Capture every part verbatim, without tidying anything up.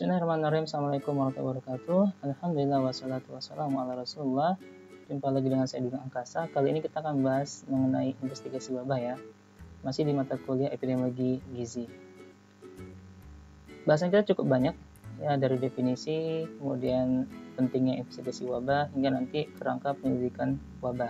Bismillahirrahmanirrahim. Assalamualaikum warahmatullahi wabarakatuh. Alhamdulillah wassalatu wassalamu ala rasulullah. Jumpa lagi dengan saya Dudung Angkasa. Kali ini kita akan bahas mengenai investigasi wabah ya. Masih di mata kuliah epidemiologi gizi. Bahasan kita cukup banyak ya, dari definisi, kemudian pentingnya investigasi wabah, hingga nanti kerangka penyelidikan wabah.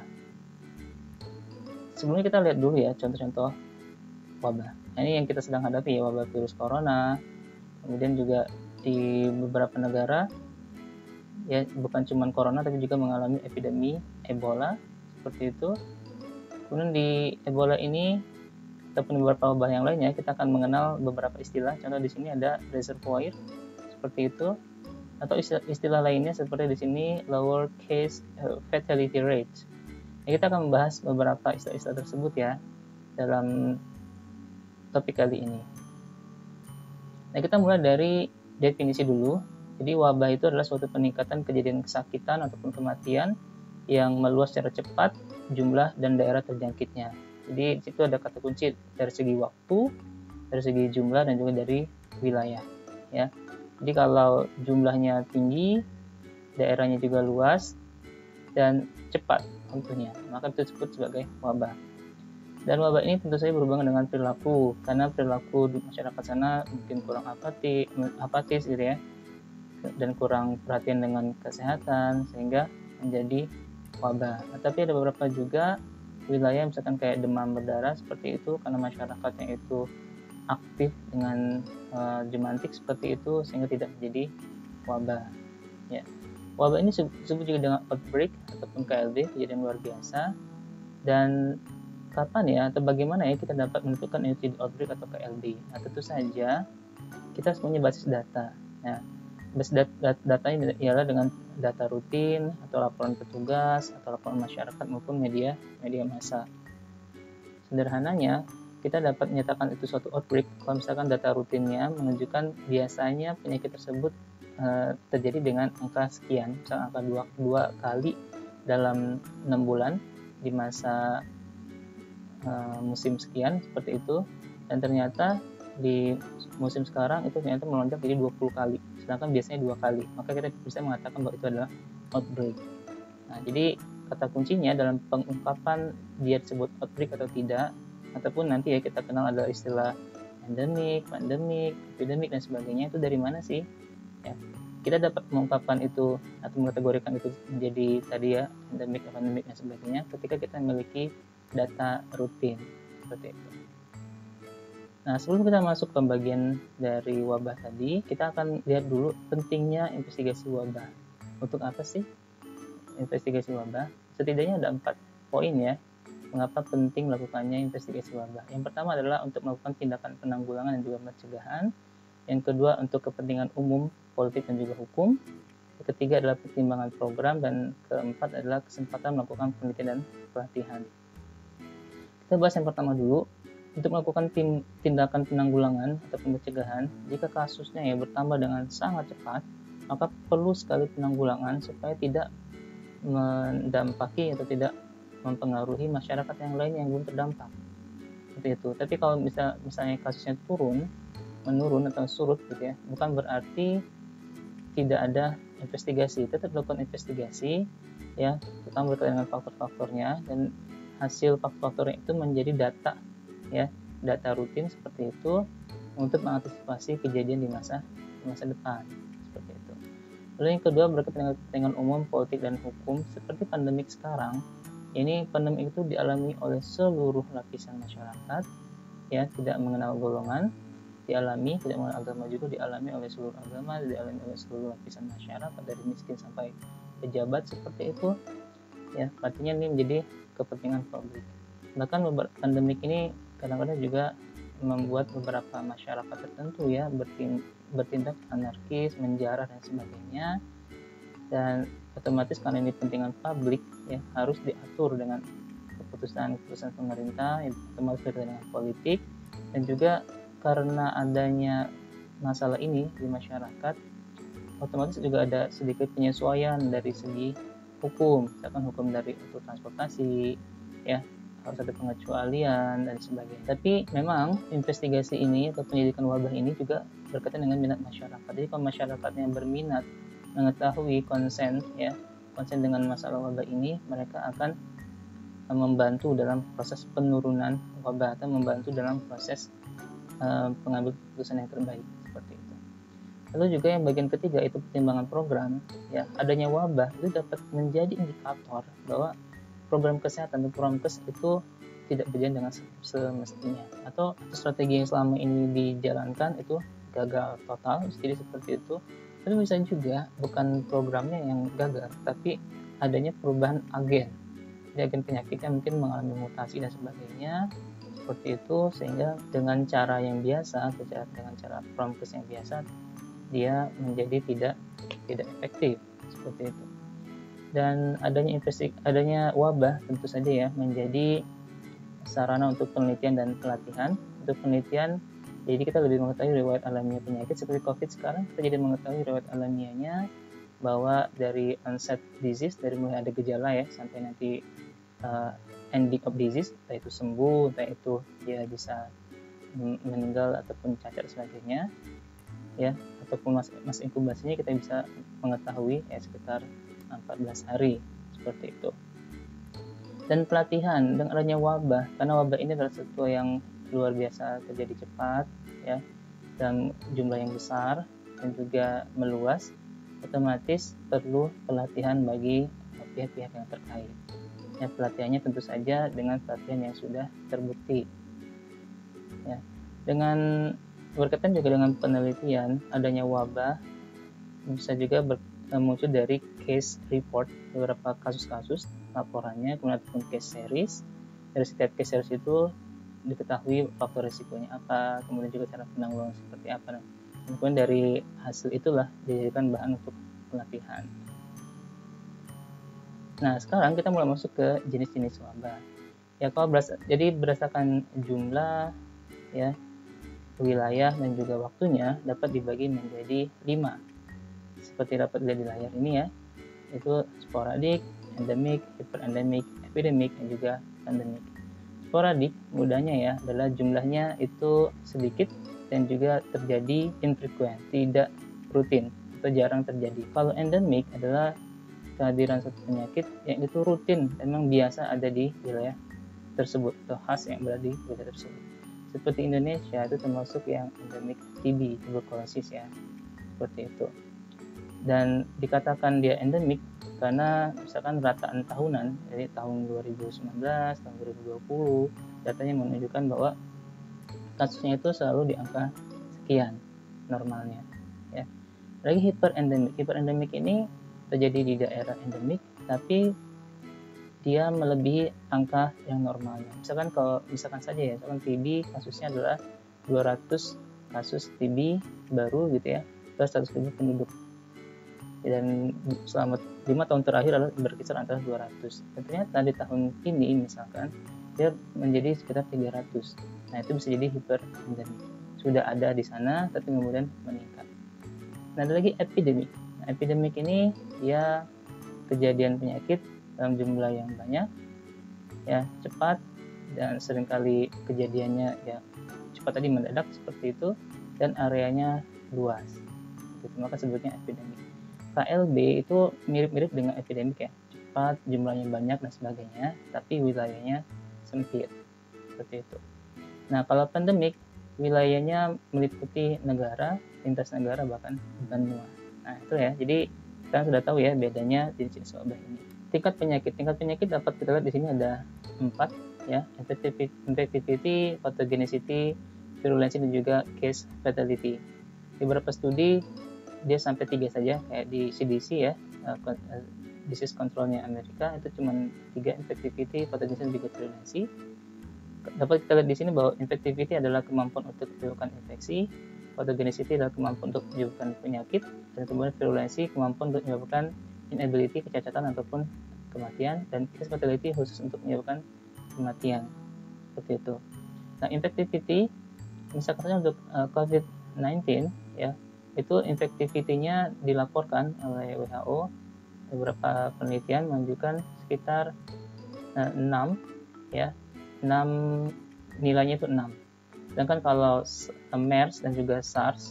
Sebelumnya kita lihat dulu ya contoh-contoh wabah. Nah, ini yang kita sedang hadapi ya, wabah virus corona. Kemudian juga di beberapa negara ya, bukan cuma corona tapi juga mengalami epidemi Ebola seperti itu. Kemudian di Ebola ini ataupun beberapa wabah yang lainnya kita akan mengenal beberapa istilah. Contoh di sini ada reservoir seperti itu, atau istilah, istilah lainnya seperti di sini lower case fatality rate. Ya, kita akan membahas beberapa istilah-istilah tersebut ya dalam topik kali ini. Nah, kita mulai dari definisi dulu. Jadi wabah itu adalah suatu peningkatan kejadian kesakitan ataupun kematian yang meluas secara cepat, jumlah dan daerah terjangkitnya. Jadi di situ ada kata kunci dari segi waktu, dari segi jumlah, dan juga dari wilayah. Ya. Jadi kalau jumlahnya tinggi, daerahnya juga luas dan cepat tentunya, maka itu disebut sebagai wabah. Dan wabah ini tentu saja berhubungan dengan perilaku, karena perilaku di masyarakat sana mungkin kurang apati, apatis gitu ya, dan kurang perhatian dengan kesehatan sehingga menjadi wabah. Nah, tapi ada beberapa juga wilayah misalkan kayak demam berdarah seperti itu, karena masyarakatnya itu aktif dengan uh, jemantik seperti itu sehingga tidak menjadi wabah. Ya. Wabah ini disebut juga dengan outbreak ataupun K L B, kejadian luar biasa. Dan kapan ya atau bagaimana ya kita dapat menentukan itu outbreak atau K L B? Nah, tentu saja kita semuanya basis data. Nah, basis data, datanya ialah dengan data rutin atau laporan petugas atau laporan masyarakat maupun media media massa. Sederhananya, kita dapat menyatakan itu suatu outbreak kalau misalkan data rutinnya menunjukkan biasanya penyakit tersebut uh, terjadi dengan angka sekian, misalnya angka dua, dua kali dalam enam bulan di masa Uh, musim sekian seperti itu, dan ternyata di musim sekarang itu ternyata melonjak jadi dua puluh kali, sedangkan biasanya dua kali, maka kita bisa mengatakan bahwa itu adalah outbreak. Nah, jadi kata kuncinya dalam pengungkapan dia disebut outbreak atau tidak, ataupun nanti ya kita kenal ada istilah endemik, pandemik, epidemik dan sebagainya, itu dari mana sih ya, kita dapat mengungkapkan itu atau mengkategorikan itu menjadi tadi ya endemik, pandemik dan sebagainya ketika kita memiliki data rutin seperti itu. Nah, sebelum kita masuk ke bagian dari wabah tadi, kita akan lihat dulu pentingnya investigasi wabah. Untuk apa sih investigasi wabah? Setidaknya ada empat poin ya, mengapa penting melakukannya investigasi wabah. Yang pertama adalah untuk melakukan tindakan penanggulangan dan juga pencegahan. Yang kedua untuk kepentingan umum, politik dan juga hukum. Yang ketiga adalah pertimbangan program, dan keempat adalah kesempatan melakukan penelitian dan pelatihan. Kita bahas yang pertama dulu. Untuk melakukan tim, tindakan penanggulangan atau pencegahan, jika kasusnya ya bertambah dengan sangat cepat, maka perlu sekali penanggulangan supaya tidak mendampaki atau tidak mempengaruhi masyarakat yang lain yang belum terdampak. Seperti itu. Tapi kalau misal, misalnya kasusnya turun, menurun atau surut gitu ya, bukan berarti tidak ada investigasi. Tetap dilakukan investigasi ya, terutama berkaitan dengan faktor-faktornya, dan hasil faktor-faktornya itu menjadi data ya, data rutin seperti itu untuk mengantisipasi kejadian di masa di masa depan seperti itu. Lalu yang kedua berkaitan dengan kepentingan umum, politik dan hukum. Seperti pandemik sekarang ini, pandemik itu dialami oleh seluruh lapisan masyarakat ya, tidak mengenal golongan, dialami, tidak mengenal agama juga dialami oleh seluruh agama, dialami oleh seluruh lapisan masyarakat dari miskin sampai pejabat seperti itu ya. Artinya ini menjadi kepentingan publik. Bahkan pandemik ini kadang-kadang juga membuat beberapa masyarakat tertentu ya bertindak anarkis, menjarah dan sebagainya, dan otomatis karena ini kepentingan publik ya, harus diatur dengan keputusan-keputusan pemerintah, otomatis berkaitan dengan politik. Dan juga karena adanya masalah ini di masyarakat, otomatis juga ada sedikit penyesuaian dari segi hukum, misalkan hukum dari untuk transportasi ya, harus ada pengecualian dan sebagainya. Tapi memang investigasi ini atau penyelidikan wabah ini juga berkaitan dengan minat masyarakat. Jadi kalau masyarakatnya berminat mengetahui konsen ya konsen dengan masalah wabah ini, mereka akan membantu dalam proses penurunan wabah atau membantu dalam proses uh, pengambil keputusan yang terbaik seperti itu. Lalu juga yang bagian ketiga itu pertimbangan program. Ya, adanya wabah itu dapat menjadi indikator bahwa program kesehatan atau promkes itu tidak berjalan dengan semestinya, atau strategi yang selama ini dijalankan itu gagal total, jadi seperti itu. Tapi bisa juga bukan programnya yang gagal, tapi adanya perubahan agen. Jadi agen penyakitnya mungkin mengalami mutasi dan sebagainya, seperti itu, sehingga dengan cara yang biasa, atau dengan cara promkes yang biasa, dia menjadi tidak tidak efektif, seperti itu. Dan adanya investi adanya wabah tentu saja ya menjadi sarana untuk penelitian dan pelatihan. Untuk penelitian, jadi kita lebih mengetahui riwayat alamiah penyakit seperti COVID sekarang, kita jadi mengetahui riwayat alamiahnya, bahwa dari onset disease, dari mulai ada gejala ya sampai nanti uh, ending of disease, entah itu sembuh, entah itu dia bisa meninggal ataupun cacat dan sebagainya ya, ataupun masa, masa inkubasinya kita bisa mengetahui ya sekitar empat belas hari, seperti itu. Dan pelatihan dengan adanya wabah, karena wabah ini adalah sesuatu yang luar biasa terjadi cepat ya, dan jumlah yang besar dan juga meluas, otomatis perlu pelatihan bagi pihak-pihak yang terkait. Ya, pelatihannya tentu saja dengan pelatihan yang sudah terbukti. Ya, dengan berkaitan juga dengan penelitian, adanya wabah bisa juga ber, muncul dari case report, beberapa kasus-kasus laporannya, kemudian ataupun case series. Dari setiap case series itu diketahui faktor risikonya apa, kemudian juga cara penanggulangan seperti apa. Kemudian dari hasil itulah dijadikan bahan untuk pelatihan. Nah, sekarang kita mulai masuk ke jenis-jenis wabah. Ya, kalau beras jadi berdasarkan jumlah ya, wilayah dan juga waktunya dapat dibagi menjadi lima. Seperti dapat dilihat di layar ini ya, itu sporadik, endemik, hiperendemik, epidemik, dan juga pandemik. Sporadik mudahnya ya adalah jumlahnya itu sedikit dan juga terjadi infrequent, tidak rutin atau jarang terjadi. Kalau endemik adalah kehadiran suatu penyakit yang itu rutin, memang biasa ada di wilayah tersebut atau khas yang berada di wilayah tersebut. Seperti Indonesia itu termasuk yang endemik T B, tuberkulosis ya, seperti itu. Dan dikatakan dia endemik karena misalkan rataan tahunan, jadi tahun dua ribu sembilan belas, tahun dua ribu dua puluh, datanya menunjukkan bahwa kasusnya itu selalu di angka sekian normalnya ya. Lagi hiperendemik. Hiperendemik ini terjadi di daerah endemik tapi dia melebihi angka yang normalnya. Misalkan kalau misalkan saja ya, misalkan T B kasusnya adalah dua ratus kasus T B baru gitu ya, per seratus ribu penduduk. Dan selama lima tahun terakhir adalah berkisar antara dua ratus. Dan ternyata di tahun ini misalkan dia menjadi sekitar tiga ratus. Nah, itu bisa jadi hiperendemik. Sudah ada di sana tapi kemudian meningkat. Nah, ada lagi epidemik. Nah, epidemik ini dia kejadian penyakit dalam jumlah yang banyak ya, cepat, dan seringkali kejadiannya ya cepat tadi mendadak seperti itu, dan areanya luas. Itu maka sebutnya epidemik. K L B itu mirip-mirip dengan epidemik ya, cepat, jumlahnya banyak dan sebagainya, tapi wilayahnya sempit, seperti itu. Nah, kalau pandemik, wilayahnya meliputi negara, lintas negara, bahkan benua. Nah, itu ya, jadi kita sudah tahu ya bedanya jenis-jenis wabah ini. Tingkat penyakit, tingkat penyakit dapat kita lihat di sini ada empat ya, infectivity, pathogenicity, virulensi, dan juga case fatality. Di beberapa studi dia sampai tiga saja, kayak di C D C ya, uh, disease controlnya Amerika itu cuma tiga, infectivity, pathogenicity, dan juga virulensi. Dapat kita lihat di sini bahwa infectivity adalah kemampuan untuk menyebabkan infeksi, pathogenicity adalah kemampuan untuk menyebabkan penyakit, dan kemudian virulensi kemampuan untuk menyebabkan inability, kecacatan ataupun kematian, dan case fatality khusus untuk menyebabkan kematian, seperti itu. Nah, infectivity misalkan saja untuk uh, covid sembilan belas ya, itu infectivity-nya dilaporkan oleh W H O, beberapa penelitian menunjukkan sekitar uh, enam ya, enam, nilainya itu enam. Sedangkan kalau MERS dan juga SARS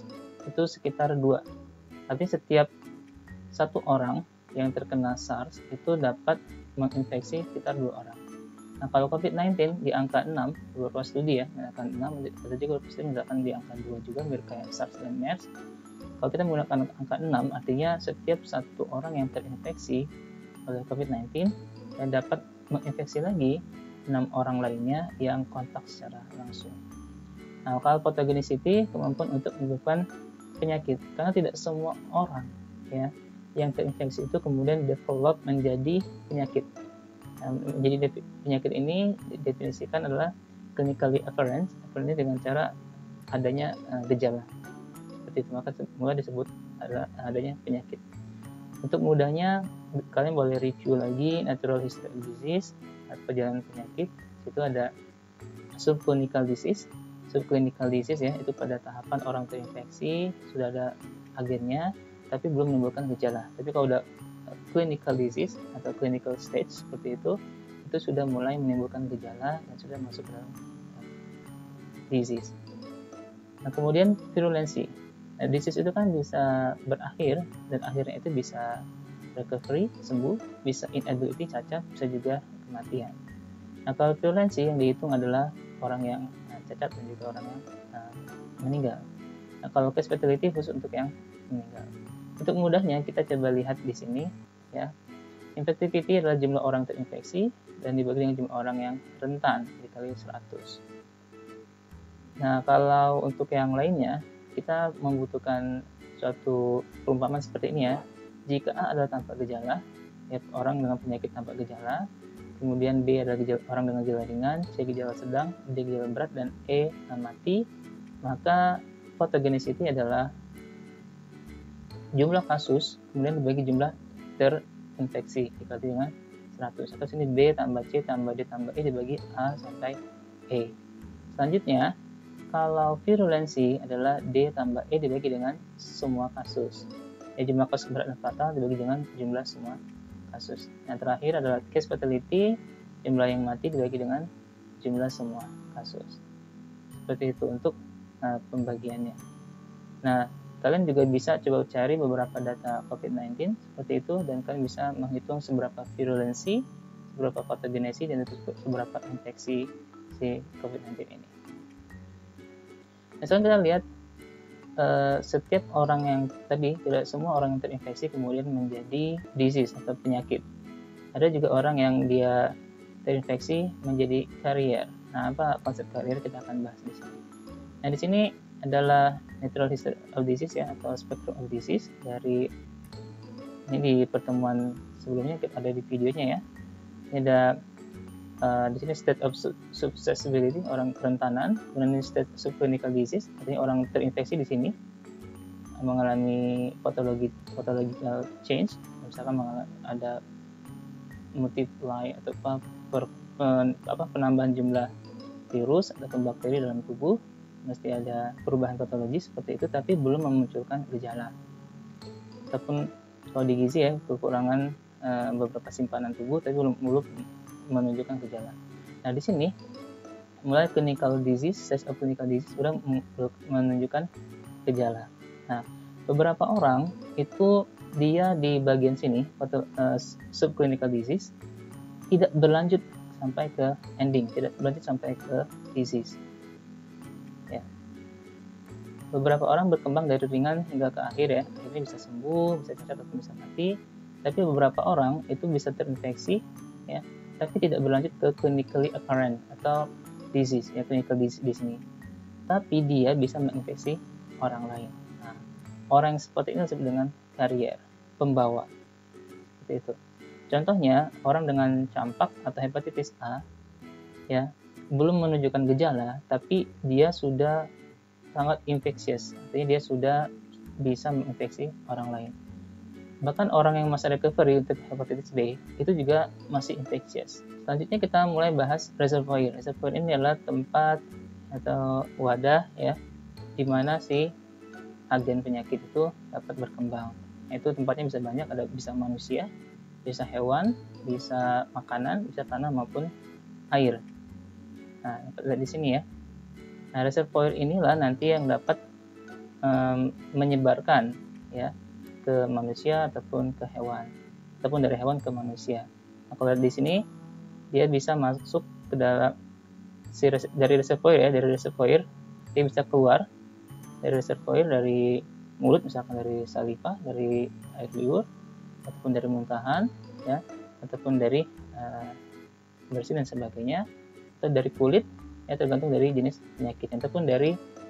itu sekitar dua. Artinya setiap satu orang yang terkena SARS itu dapat menginfeksi sekitar dua orang. Nah, kalau COVID sembilan belas di angka enam, beberapa studi ya, angka enam, ada juga beberapa studi mengatakan di angka dua juga, mirip kayak SARS dan MERS. Kalau kita menggunakan angka enam, artinya setiap satu orang yang terinfeksi oleh COVID sembilan belas yang dapat menginfeksi lagi enam orang lainnya yang kontak secara langsung. Nah, kalau pathogenicity, kemampuan untuk menyebabkan penyakit, karena tidak semua orang ya yang terinfeksi itu kemudian develop menjadi penyakit. Nah, jadi penyakit ini didefinisikan adalah clinically occurrence, occurrence dengan cara adanya uh, gejala. Seperti itu, maka mulai disebut adalah adanya penyakit. Untuk mudahnya, kalian boleh review lagi natural history of disease atau perjalanan penyakit. Itu ada subclinical disease. Subclinical disease ya, itu pada tahapan orang terinfeksi sudah ada agennya tapi belum menimbulkan gejala. Tapi kalau udah clinical disease atau clinical stage seperti itu, itu sudah mulai menimbulkan gejala dan sudah masuk dalam disease. Nah, kemudian virulensi. Nah, disease itu kan bisa berakhir dan akhirnya itu bisa recovery, sembuh, bisa inability, cacat, bisa juga kematian. Nah, kalau virulensi yang dihitung adalah orang yang nah, cacat dan juga orang yang nah, meninggal. Nah, kalau case fatality khusus untuk yang meninggal. Untuk mudahnya kita coba lihat di sini ya. Infectivity adalah jumlah orang terinfeksi dan dibagi dengan jumlah orang yang rentan dikali seratus. Nah, kalau untuk yang lainnya kita membutuhkan suatu perumpamaan seperti ini ya. Jika A adalah tanpa gejala, ya orang dengan penyakit tanpa gejala, kemudian B adalah gejala, orang dengan gejala ringan, C gejala sedang, D gejala berat, dan E mati, maka pathogenicity adalah jumlah kasus kemudian dibagi jumlah terinfeksi dikali dengan seratus. Atau sini B tambah C tambah D tambah E dibagi A sampai E. Selanjutnya, kalau virulensi adalah D tambah E dibagi dengan semua kasus. Ya, jumlah kasus berat dan fatal dibagi dengan jumlah semua kasus. Yang terakhir adalah case fatality, jumlah yang mati dibagi dengan jumlah semua kasus. Seperti itu untuk uh, pembagiannya. Nah, kalian juga bisa coba cari beberapa data COVID sembilan belas seperti itu, dan kalian bisa menghitung seberapa virulensi, seberapa pathogenesis, dan seberapa infeksi si COVID sembilan belas ini. Nah, sekarang kita lihat uh, setiap orang yang tadi, tidak semua orang yang terinfeksi kemudian menjadi disease atau penyakit. Ada juga orang yang dia terinfeksi menjadi carrier. Nah, apa konsep carrier kita akan bahas di sini. Nah, di sini adalah natural history of disease ya, atau spectrum of disease dari ini di pertemuan sebelumnya ada di videonya ya. Ini ada uh, di sini state of susceptibility, orang kerentanan, kemudian state of subclinical disease, artinya orang terinfeksi di sini mengalami patologi pathological change, misalkan mengalami, ada multiply atau apa, per, pen, apa penambahan jumlah virus ataupun bakteri dalam tubuh, mesti ada perubahan patologis seperti itu, tapi belum memunculkan gejala. Ataupun kalau di gizi ya, kekurangan e, beberapa simpanan tubuh, tapi belum, belum menunjukkan gejala. Nah, di sini mulai clinical disease, stage of clinical disease sudah menunjukkan gejala. Nah, beberapa orang itu dia di bagian sini, atau e, subclinical disease, tidak berlanjut sampai ke ending, tidak berlanjut sampai ke disease. Ya. Beberapa orang berkembang dari ringan hingga ke akhir ya, akhirnya bisa sembuh, bisa cacat atau bisa mati. Tapi beberapa orang itu bisa terinfeksi ya, tapi tidak berlanjut ke clinically occurrent atau disease ya, clinical disease di sini. Tapi dia bisa menginfeksi orang lain. Nah, orang yang seperti ini disebut dengan carrier, pembawa. Seperti itu. Contohnya orang dengan campak atau hepatitis A ya, belum menunjukkan gejala, tapi dia sudah sangat infectious, artinya dia sudah bisa menginfeksi orang lain. Bahkan orang yang masa recovery untuk hepatitis B itu juga masih infectious. Selanjutnya kita mulai bahas reservoir. Reservoir ini adalah tempat atau wadah ya, di mana si agen penyakit itu dapat berkembang. Itu tempatnya bisa banyak, ada bisa manusia, bisa hewan, bisa makanan, bisa tanah maupun air. Nah, lihat di sini ya. Nah, reservoir inilah nanti yang dapat um, menyebarkan ya ke manusia ataupun ke hewan, ataupun dari hewan ke manusia. Nah, kalau di sini dia bisa masuk ke dalam si res, dari reservoir ya, dari reservoir dia bisa keluar dari reservoir, dari mulut misalkan dari saliva, dari air liur, ataupun dari muntahan ya, ataupun dari uh, bersin dan sebagainya, atau dari kulit ya, tergantung dari jenis penyakitnya, ataupun dari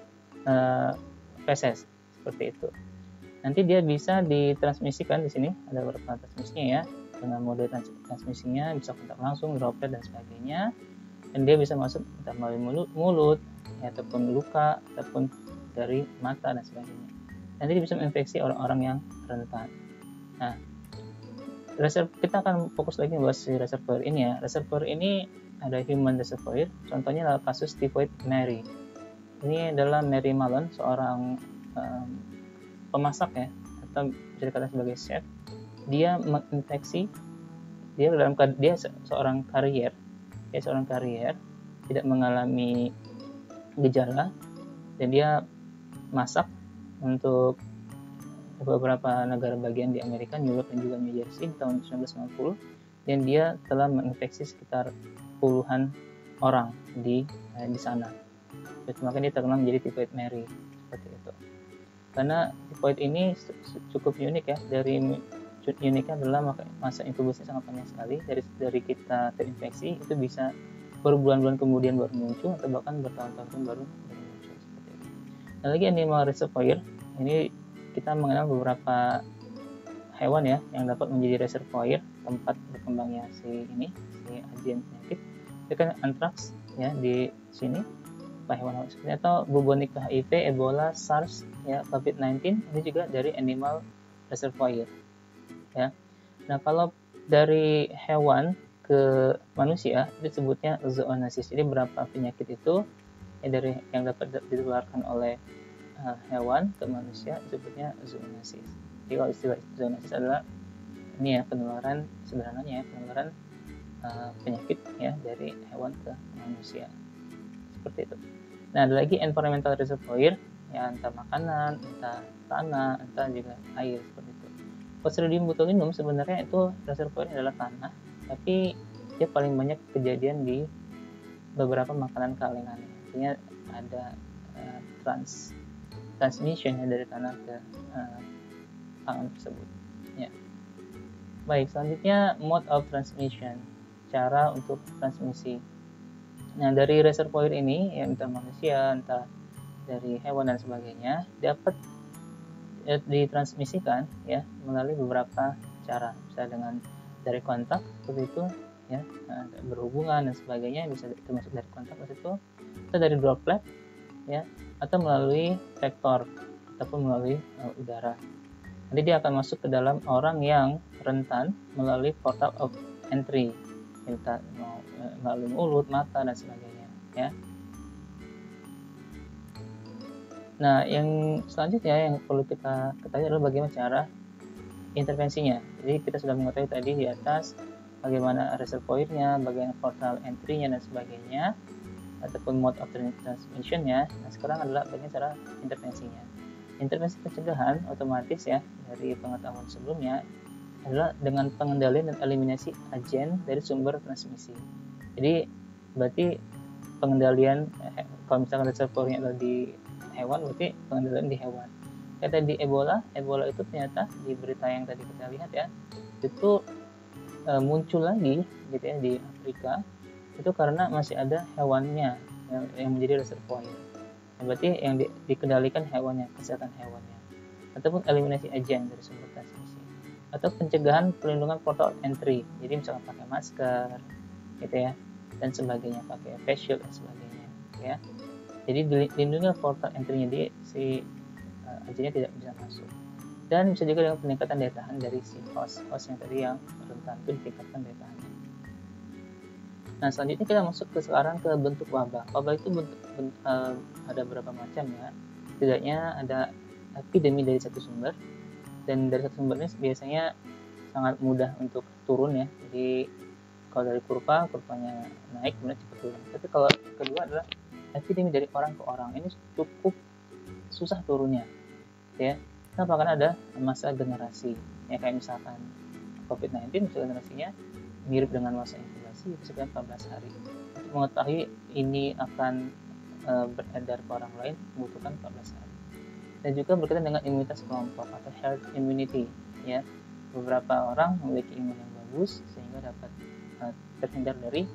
uh, feses seperti itu. Nanti dia bisa ditransmisikan, di sini ada beberapa transmisinya ya, dengan mode trans transmisinya bisa kontak langsung, droplet dan sebagainya, dan dia bisa masuk entah melalui mulut, mulut ya, ataupun luka, ataupun dari mata dan sebagainya. Nanti dia bisa menginfeksi orang-orang yang rentan. Nah, reserve, kita akan fokus lagi bahas si reservoir ini ya. Reservoir ini ada human reservoir, contohnya adalah kasus typhoid Mary. Ini adalah Mary Mallon, seorang um, pemasak ya, atau bisa dikatakan sebagai chef. Dia menginfeksi, dia dalam dia seorang karier, dia seorang karier, tidak mengalami gejala, dan dia masak untuk beberapa negara bagian di Amerika, New York dan juga New Jersey di tahun seribu sembilan ratus sembilan puluh, dan dia telah menginfeksi sekitar puluhan orang di eh, di sana. Makanya dia terkenal menjadi typhoid Mary seperti itu. Karena typhoid ini cukup unik ya, dari uniknya adalah masa inkubasinya sangat panjang sekali, dari dari kita terinfeksi itu bisa berbulan-bulan kemudian baru muncul, atau bahkan bertahun-tahun baru baru muncul seperti itu. Nah, lagi animal reservoir ini kita mengenal beberapa hewan ya yang dapat menjadi reservoir tempat berkembangnya si ini si agen penyakit. Itu kan anthrax ya di sini, hewan-hewan seperti atau bubonic H I V, Ebola, SARS, ya, covid sembilan belas ini juga dari animal reservoir. Ya. Nah, kalau dari hewan ke manusia disebutnya zoonosis. Jadi berapa penyakit itu ya, dari yang dapat ditularkan oleh uh, hewan ke manusia disebutnya zoonosis. Jadi kalau istilah zoonosis adalah ini ya, penularan sederhananya ya, penularan uh, penyakit ya dari hewan ke manusia. Seperti itu. Nah, ada lagi environmental reservoir ya, entah makanan, entah tanah, entah juga air seperti itu. Clostridium botulinum sebenarnya itu reservoirnya adalah tanah, tapi dia paling banyak kejadian di beberapa makanan kalengan. Artinya ada uh, trans transmission ya, dari tanah ke uh, pangan tersebut. Ya. Baik, selanjutnya mode of transmission, cara untuk transmisi. Nah, dari reservoir ini, ya, entah manusia, entah dari hewan dan sebagainya, dapat ya, ditransmisikan ya melalui beberapa cara, bisa dengan dari kontak seperti itu ya, nah, berhubungan dan sebagainya, bisa termasuk dari kontak seperti itu, atau dari droplet ya, atau melalui vektor ataupun melalui uh, udara. Nanti dia akan masuk ke dalam orang yang rentan melalui portal of entry, entah mau melalui mulut, mata dan sebagainya ya. Nah, yang selanjutnya yang perlu kita ketahui adalah bagaimana cara intervensinya. Jadi kita sudah mengetahui tadi di atas bagaimana reservoirnya, bagaimana portal entry-nya dan sebagainya, ataupun mode of transmission-nya. Nah, sekarang adalah bagaimana cara intervensinya. Intervensi pencegahan otomatis ya, dari pengetahuan sebelumnya adalah dengan pengendalian dan eliminasi agen dari sumber transmisi. Jadi berarti pengendalian, eh, kalau misalkan reservoirnya adalah di hewan, berarti pengendalian di hewan. Kayak tadi Ebola, Ebola itu ternyata di berita yang tadi kita lihat ya, itu e, muncul lagi gitu ya di Afrika, itu karena masih ada hewannya yang, yang menjadi reservoir. Nah, berarti yang di, dikendalikan hewannya, kesehatan hewannya, ataupun eliminasi agen dari sumber transmisi, atau pencegahan pelindungan portal entry. Jadi misalkan pakai masker, gitu ya, dan sebagainya, pakai face shield dan sebagainya, ya. Jadi dilindungi portal entry-nya, di si uh, agennya tidak bisa masuk. Dan bisa juga dengan peningkatan daya tahan dari si host, host yang tadi yang rentan itu ditingkatkan daya tahannya. Nah, selanjutnya kita masuk ke sekarang ke bentuk wabah. Wabah itu bentuk, bentuk, uh, ada berapa macam ya? Setidaknya ada epidemi dari satu sumber, dan dari satu sumber ini biasanya sangat mudah untuk turun ya. Jadi kalau dari kurva, kurvanya naik kemudian cepat turun. Tapi kalau kedua adalah epidemi dari orang ke orang, ini cukup susah turunnya ya. Kenapa? Karena ada masa generasi, ya kayak misalkan covid sembilan belas masa generasinya mirip dengan masa inkubasi itu sekitar empat belas hari. Untuk mengetahui ini akan e, beredar ke orang lain membutuhkan empat belas hari. Dan juga berkaitan dengan imunitas kelompok atau herd immunity, ya. Beberapa orang memiliki imun yang bagus sehingga dapat uh, terhindar dari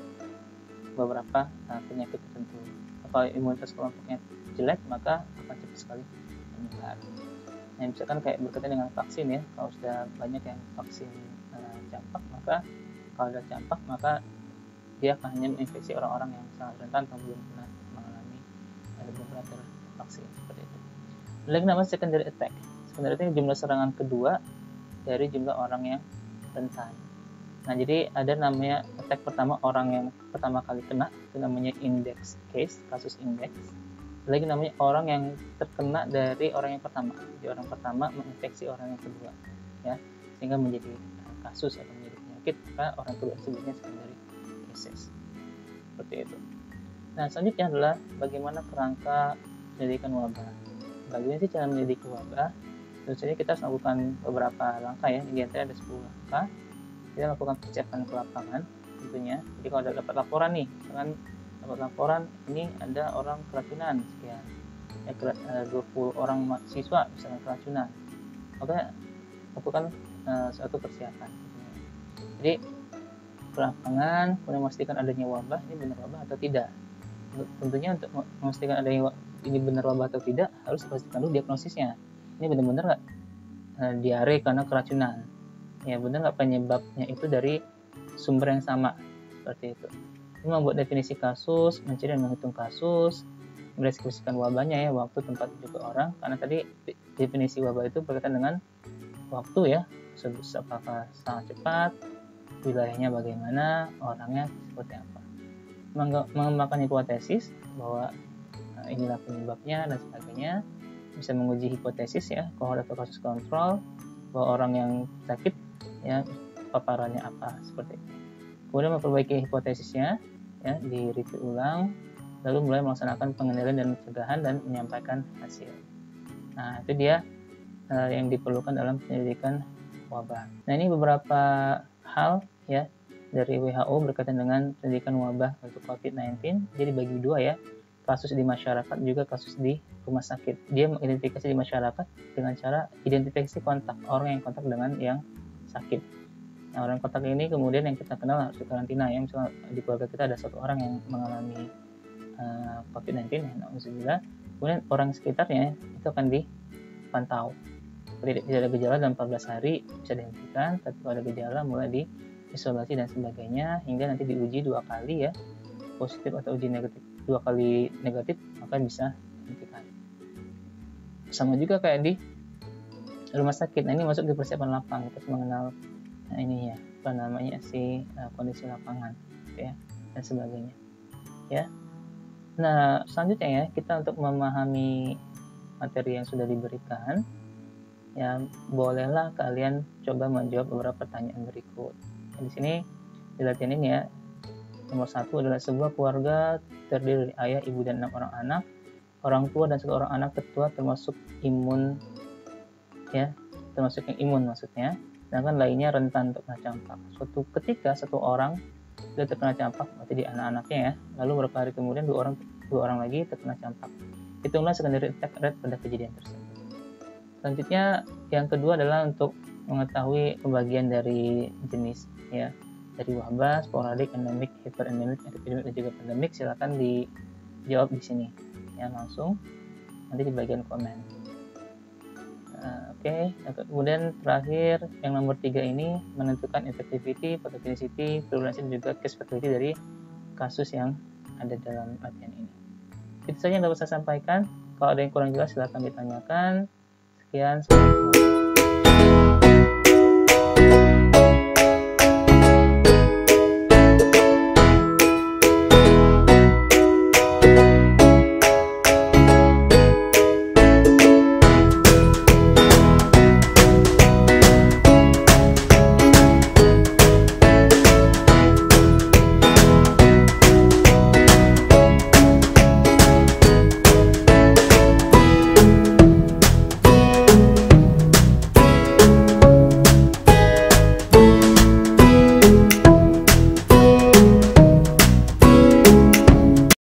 beberapa uh, penyakit tertentu. Kalau imunitas kelompoknya jelek maka akan cepat sekali menyebar. Nah, misalkan kayak berkaitan dengan vaksin, ya, kalau sudah banyak yang vaksin uh, campak, maka kalau ada campak maka dia akan hanya menginfeksi orang-orang yang sangat rentan atau belum pernah mengalami ada belum pernah tervaksin seperti itu. Lagi namanya secondary attack. Secondary attack jumlah serangan kedua dari jumlah orang yang rentan. Nah, jadi ada namanya attack pertama orang yang pertama kali kena, itu namanya index case, kasus indeks. Lagi namanya orang yang terkena dari orang yang pertama. Jadi orang pertama menginfeksi orang yang kedua, ya, sehingga menjadi kasus atau menjadi penyakit, maka orang kedua disebutnya secondary cases. Seperti itu. Nah, selanjutnya adalah bagaimana kerangka penyelidikan wabah. Bagaimana sih cara menyelidiki wabah? Tentu saja kita harus melakukan beberapa langkah, ya. Di antaranya ada sepuluh langkah. Kita lakukan persiapan ke lapangan tentunya. Jadi kalau ada dapat laporan nih, misalkan dapat laporan ini ada orang keracunan sekian, ya, dua puluh orang mahasiswa misalkan keracunan, maka lakukan uh, suatu persiapan. Jadi ke lapangan, kemudian memastikan adanya wabah, ini benar wabah atau tidak. Tentunya untuk memastikan adanya ini benar wabah atau tidak harus dipastikan dulu diagnosisnya. Ini benar-benar nggak uh, diare karena keracunan, ya, benar nggak penyebabnya itu dari sumber yang sama, seperti itu. Ini membuat definisi kasus, mencari dan menghitung kasus, mendeskripsikan wabahnya, ya, waktu, tempat, juga orang. Karena tadi definisi wabah itu berkaitan dengan waktu, ya, apakah sangat cepat, wilayahnya bagaimana, orangnya seperti apa. Mengembangkan hipotesis bahwa nah, inilah penyebabnya dan sebagainya. Bisa menguji hipotesis, ya, kohort atau kasus kontrol bahwa orang yang sakit, ya, paparannya apa, seperti itu. Kemudian memperbaiki hipotesisnya, ya, di review ulang, lalu mulai melaksanakan pengendalian dan pencegahan dan menyampaikan hasil. Nah, itu dia uh, yang diperlukan dalam penyelidikan wabah. Nah, ini beberapa hal, ya, dari W H O berkaitan dengan penyelidikan wabah untuk covid sembilan belas. Jadi bagi dua, ya, kasus di masyarakat juga kasus di rumah sakit. Dia mengidentifikasi di masyarakat dengan cara identifikasi kontak orang yang kontak dengan yang sakit. Nah, orang kontak ini kemudian yang kita kenal harus dikarantina, ya. Misalnya di keluarga kita ada satu orang yang mengalami uh, covid sembilan belas, ya, alhamdulillah. Kemudian orang sekitarnya itu akan dipantau. Tidak ada gejala dalam empat belas hari bisa dihentikan, tapi kalau ada gejala mulai diisolasi dan sebagainya hingga nanti diuji dua kali, ya, positif atau uji negatif dua kali negatif, maka bisa dihentikan. Sama juga kayak di rumah sakit. Nah, ini masuk di persiapan lapang, kita harus mengenal nah, ini, ya, apa namanya si uh, kondisi lapangan, ya, dan sebagainya, ya. Nah, selanjutnya, ya, kita untuk memahami materi yang sudah diberikan, ya, bolehlah kalian coba menjawab beberapa pertanyaan berikut. Di sini di latihan ini, ya, nomor satu adalah sebuah keluarga terdiri dari ayah, ibu, dan enam orang anak. Orang tua dan satu orang anak tertua termasuk imun, ya, termasuk yang imun maksudnya. Sedangkan lainnya rentan untuk kena campak. Suatu ketika satu orang sudah terkena campak, berarti di anak-anaknya, ya. Lalu beberapa hari kemudian dua orang dua orang lagi terkena campak. Hitunglah secondary attack rate pada kejadian tersebut. Selanjutnya yang kedua adalah untuk mengetahui pembagian dari jenis, ya, dari wabah, sporadik, endemik, hiperendemik, epidemik, dan juga pandemik. Silakan dijawab di sini, ya, langsung nanti di bagian komen. Nah, oke, okay. Kemudian terakhir yang nomor tiga ini menentukan infectivity, pathogenicity, virulensi, dan juga case fatality dari kasus yang ada dalam latihan ini. Itu saja yang dapat saya sampaikan. Kalau ada yang kurang jelas silakan ditanyakan. Sekian, assalamualaikum.